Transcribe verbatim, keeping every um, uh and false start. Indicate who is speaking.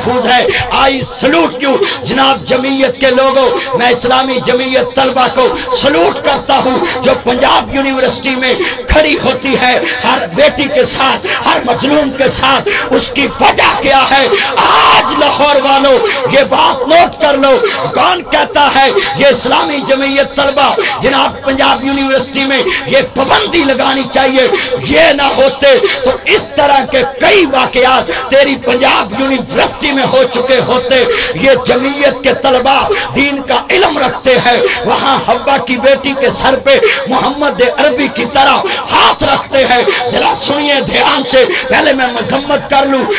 Speaker 1: महफूज है। आई salute you जनाब जमीयत के लोगों, मैं इस्लामी जमीयत तलबा को सलूट करता हूँ जो पंजाब यूनिवर्सिटी में खड़ी होती है हर बेटी के साथ, हर मजलूम के साथ। उसकी वजह क्या है? आज लाहौर वालों ये बात नोट कर लो, कौन कहता है ये इस्लामी जमीयत तलबा जनाब पंजाब यूनिवर्सिटी में ये पाबंदी लगानी चाहिए। ये ना होते तो इस तरह के कई वाकयात तेरी पंजाब यूनिवर्सिटी में हो चुके होते। ये जमीयत के तलबा दीन का इल्म रखते हैं, वहां हब्बा की बेटी के सर पे मोहम्मद अरबी की तरह हाथ रखते हैं। जरा सुनिए ध्यान से, पहले मैं मजम्मत कर लूं।